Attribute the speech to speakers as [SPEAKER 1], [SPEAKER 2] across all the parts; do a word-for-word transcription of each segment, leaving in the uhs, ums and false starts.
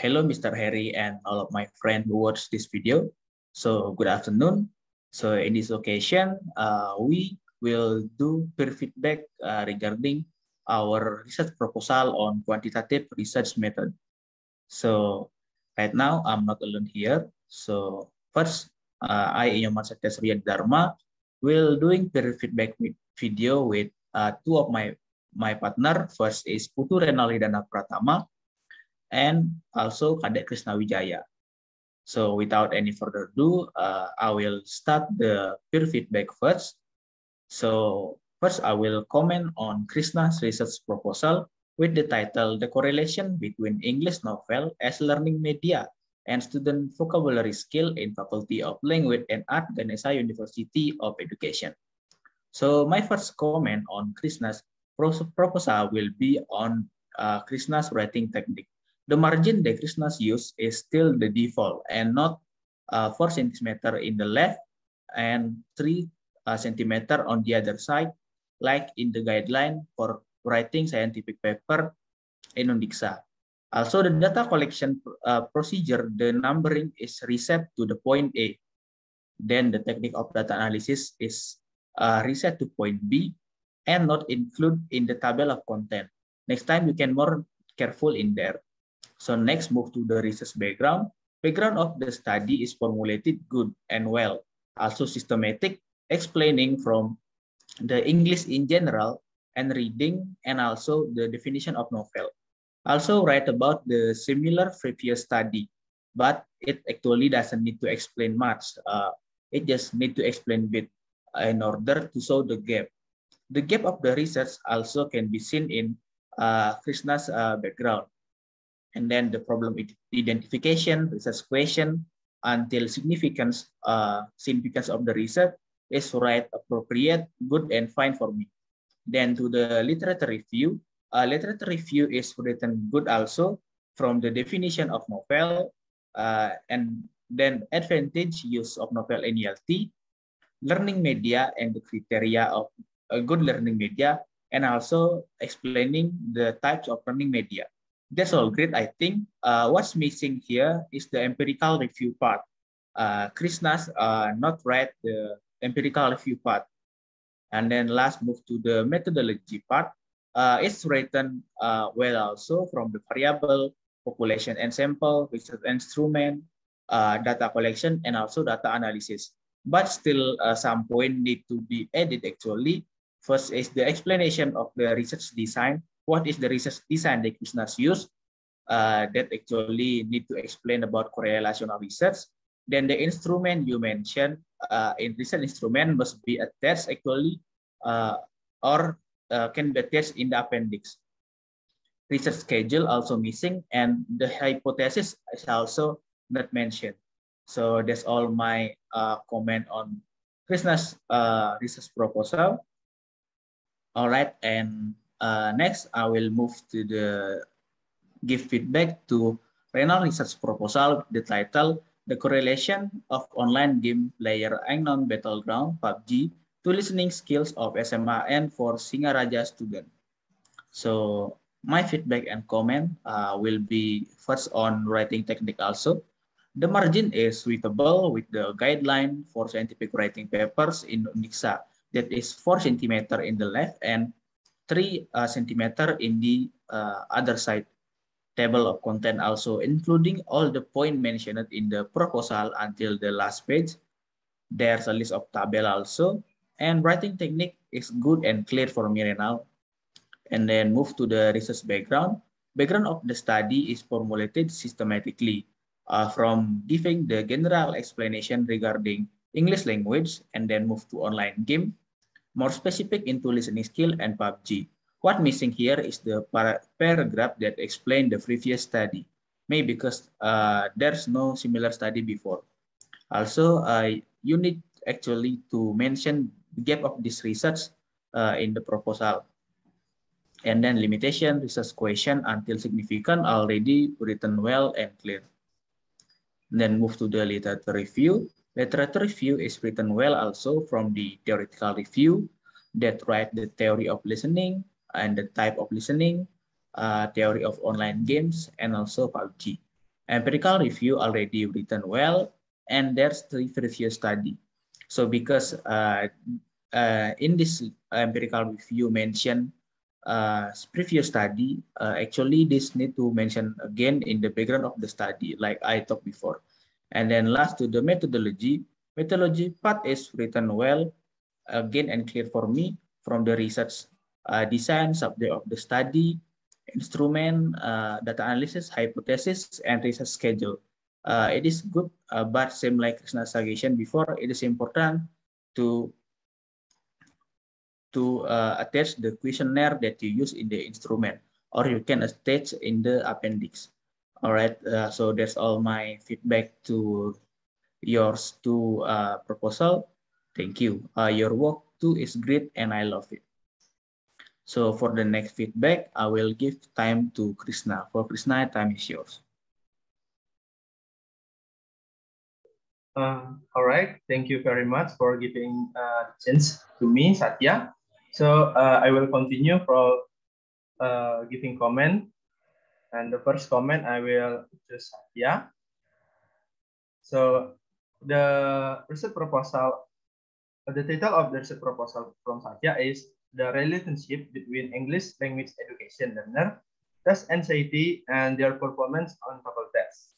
[SPEAKER 1] hello, Mister Harry and all of my friends who watch this video. So good afternoon. So in this occasion, uh, we will do peer feedback uh, regarding our research proposal on quantitative research method. So right now, I'm not alone here. So first, uh, I, Inyoman Satya Surya Dharma, will doing peer feedback with video with uh, two of my my partner. First is Putu Renalidana Pratama, and also Kadek Krishna Wijaya. So without any further ado, uh, I will start the peer feedback first. So first I will comment on Krishna's research proposal with the title The Correlation Between English Novel as Learning Media and Student Vocabulary Skill in Faculty of Language and Art, Ganesha University of Education. So my first comment on Krishna's proposal will be on uh, Krishna's writing technique. The margin that Krishna's use is still the default and not uh, four centimeter in the left and three uh, centimeter on the other side, like in the guideline for writing scientific paper in Undixa. Also, the data collection uh, procedure, the numbering is reset to the point A. Then the technique of data analysis is uh, reset to point B and not include in the table of content. Next time you can more careful in there. So next, move to the research background. Background of the study is formulated good and well. Also systematic, explaining from the English in general and reading, and also the definition of novel. Also write about the similar previous study, but it actually doesn't need to explain much. Uh, it just need to explain bit in order to show the gap. The gap of the research also can be seen in uh, Krishna's uh, background. And then the problem identification, research question, until significance, uh, significance of the research is right, appropriate, good, and fine for me. Then to the literature review, uh, literature review is written good also from the definition of novel, uh, and then advantage use of novel N E L T, learning media and the criteria of a good learning media, and also explaining the types of learning media. That's all great, I think. Uh, what's missing here is the empirical review part. Uh, Krishna's uh, not write the empirical review part. And then last, move to the methodology part. Uh, it's written uh, well also from the variable, population and sample, research instrument, uh, data collection, and also data analysis. But still uh, some point need to be added actually. First is the explanation of the research design. What is the research design that Krishna's use? Uh, that actually need to explain about correlational research. Then the instrument you mentioned uh, in research instrument must be attached actually uh, or uh, can be attached in the appendix. Research schedule also missing, and the hypothesis is also not mentioned. So that's all my uh, comment on Krishna's uh, research proposal. All right, and uh, next I will move to the give feedback to renal research proposal, the title, The Correlation of Online Game Player Unknown Battleground, P U B G, to Listening Skills of S M A N for Singaraja Student. So my feedback and comment uh, will be first on writing technique also. The margin is suitable with the guideline for scientific writing papers in Undixa, that is four centimeter in the left and three uh, centimeter in the uh, other side. Table of content also, including all the point mentioned in the proposal until the last page. There's a list of table also, and writing technique is good and clear for me right now. And then move to the research background. Background of the study is formulated systematically uh, from giving the general explanation regarding English language, and then move to online game, more specific into listening skill and P U B G. What missing here is the par paragraph that explain the previous study, maybe because uh, there's no similar study before. Also, uh, you need actually to mention the gap of this research uh, in the proposal. And then limitation, research question until significant already written well and clear. And then move to the literature review. Literature review is written well also from the theoretical review that write the theory of listening and the type of listening, uh, theory of online games, and also P U B G. Empirical review already written well, and there's the previous study. So because uh, uh, in this empirical review mentioned uh, previous study, uh, actually this need to mention again in the background of the study, like I talked before. And then last to the methodology, methodology part is written well, again and clear for me from the research uh, design, subject of the study, instrument, uh, data analysis, hypothesis, and research schedule. Uh, it is good, uh, but same like Krishna suggestion before, it is important to to uh, attach the questionnaire that you use in the instrument, or you can attach in the appendix. All right, uh, so that's all my feedback to yours to uh, proposal. Thank you. Uh, your work too is great and I love it. So for the next feedback, I will give time to Krishna. For Krishna, time is yours.
[SPEAKER 2] Uh, all right, thank you very much for giving uh, the chance to me, Satya. So uh, I will continue for uh, giving comment. And the first comment I will choose Satya. So the research proposal, the title of the research proposal from Satya is the relationship between English language education learner, test anxiety, and their performance on TOEFL tests.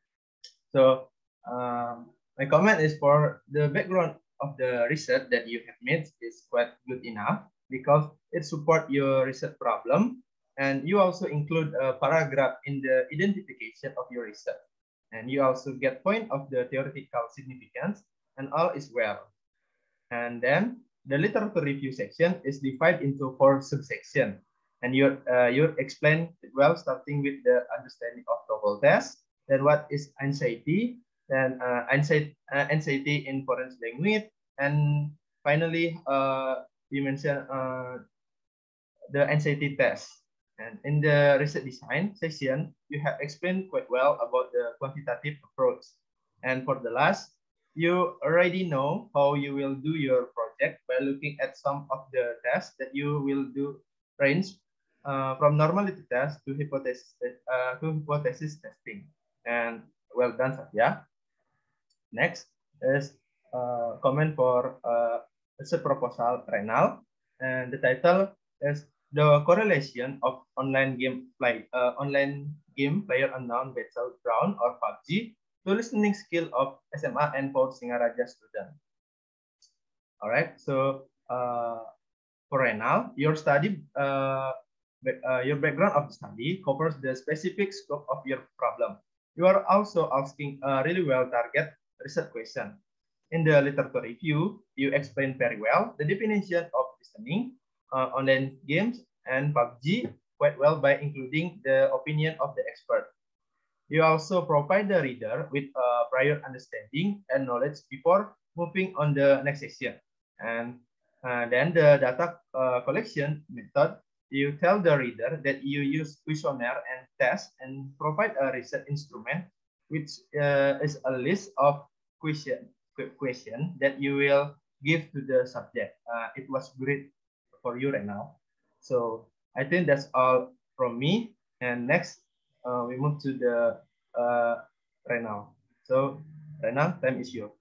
[SPEAKER 2] So uh, my comment is for the background of the research that you have made is quite good enough because it supports your research problem, and you also include a paragraph in the identification of your research, and you also get point of the theoretical significance, and all is well. And then the literature review section is divided into four subsections, and you uh, you explain it well, starting with the understanding of TOEFL test, then what is anxiety, then uh, anxiety, uh, anxiety in foreign language, and finally uh, you mentioned uh, the anxiety test. And in the research design section, you have explained quite well about the quantitative approach. And for the last, you already know how you will do your project by looking at some of the tests that you will do range uh, from normality test to hypothesis uh, to hypothesis testing. And well done, Satya. Next is uh, comment for uh, research proposal Renal, and the title is the correlation of online game play uh, online game player unknown battleground or P U B G to listening skill of S M A and for Singaraja student. All right, so uh, for Renal, your study uh, uh, your background of the study covers the specific scope of your problem. You are also asking a really well target research question. In the literature review, you explain very well the definition of listening, uh, online games, and P U B G quite well by including the opinion of the expert. You also provide the reader with a prior understanding and knowledge before moving on the next section. And uh, then the data uh, collection method, you tell the reader that you use questionnaire and test and provide a research instrument, which uh, is a list of question, question that you will give to the subject. Uh, it was great for you right now. So I think that's all from me. And next, uh, we move to the uh, Renal. So Renal, time is yours.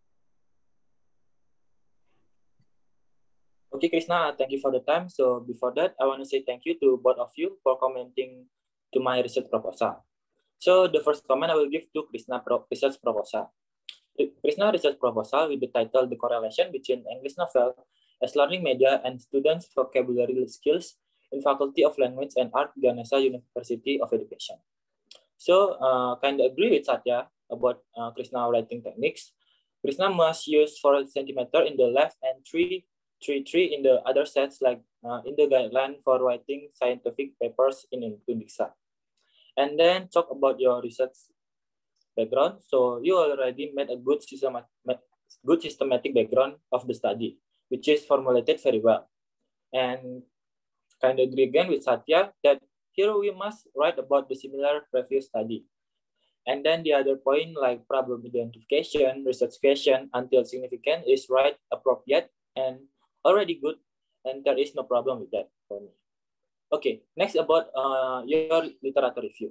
[SPEAKER 3] Okay, Krishna, thank you for the time. So before that, I want to say thank you to both of you for commenting to my research proposal. So the first comment I will give to Krishna research proposal. Krishna research proposal with the title The Correlation Between English Novel as Learning Media and Students' Vocabulary Skills in Faculty of Language and Art, Ganesha University of Education. So uh, kind of agree with Satya about uh, Krishna writing techniques. Krishna must use four centimeter in the left and three three three in the other sets, like uh, in the guideline for writing scientific papers in Indonesia. And then talk about your research background. So you already made a good systematic, good systematic background of the study, which is formulated very well. And kind of agree again with Satya that here we must write about the similar previous study. And then the other point, like problem identification, research question until significant is right, appropriate, and already good, and there is no problem with that for me. Okay, next about uh, your literature review.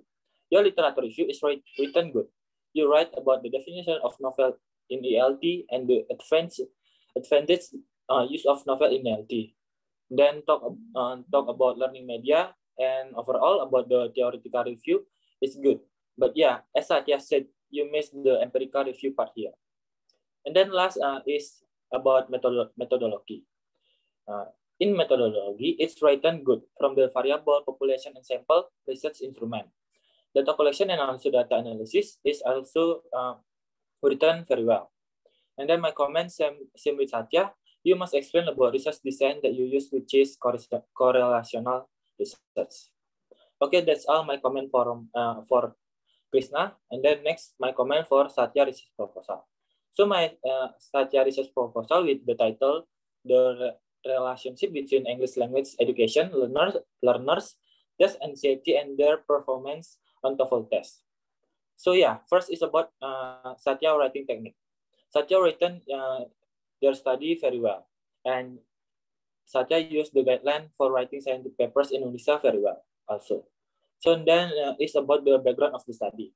[SPEAKER 3] Your literature review is write, written good. You write about the definition of novel in E L T and the advanced, advantage uh, use of novel in E L T. Then talk, uh, talk about learning media, and overall about the theoretical review is good. But yeah, as Satya said, you missed the empirical review part here. And then last uh, is about methodolo methodology. Uh, in methodology, it's written good from the variable, population, and sample research instrument. Data collection and also data analysis is also uh, written very well. And then my comment, same, same with Satya, you must explain about research design that you use, which is correlational research. Okay, that's all my comment for, uh, for Krishna. And then next, my comment for Satya research proposal. So my uh, Satya research proposal with the title, The Relationship Between English Language Education, Learners, learners Test Anxiety and Their Performance on TOEFL Test. So yeah, first is about uh, Satya writing technique. Satya written uh, their study very well. And Satya used the guideline for writing scientific papers in Indonesia very well also. So then uh, it's about the background of the study.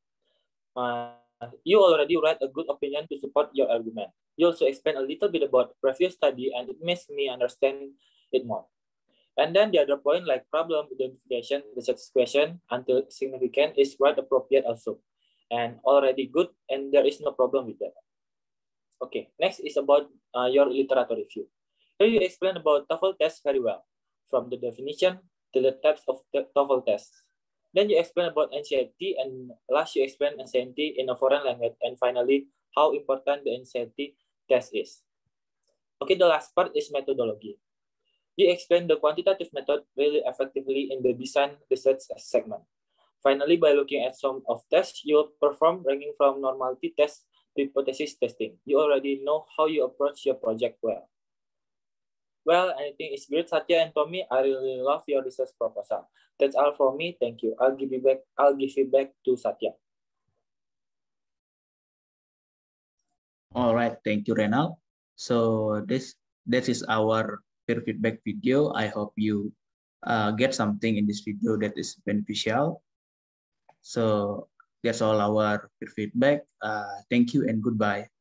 [SPEAKER 3] Uh, you already write a good opinion to support your argument. You also explain a little bit about previous study, and it makes me understand it more. And then the other point, like problem identification, research question until significant, is quite appropriate also, and already good, and there is no problem with that. Okay, next is about uh, your literature review. Here you explain about TOEFL test very well, from the definition to the types of the TOEFL tests. Then you explain about N C I T, and last you explain N C I T in a foreign language, and finally how important the N C I T test is. Okay, the last part is methodology. You explain the quantitative method really effectively in the design research segment. Finally, by looking at some of tests, you'll perform ranging from normality test to hypothesis testing. You already know how you approach your project well. Well, I think it's great, Satya and Tommy. I really love your research proposal. That's all from me. Thank you. I'll give you back. I'll give it back to Satya.
[SPEAKER 1] All right, thank you, Renal. So this this is our peer feedback video. I hope you uh, get something in this video that is beneficial. So that's all our peer feedback. Uh, thank you and goodbye.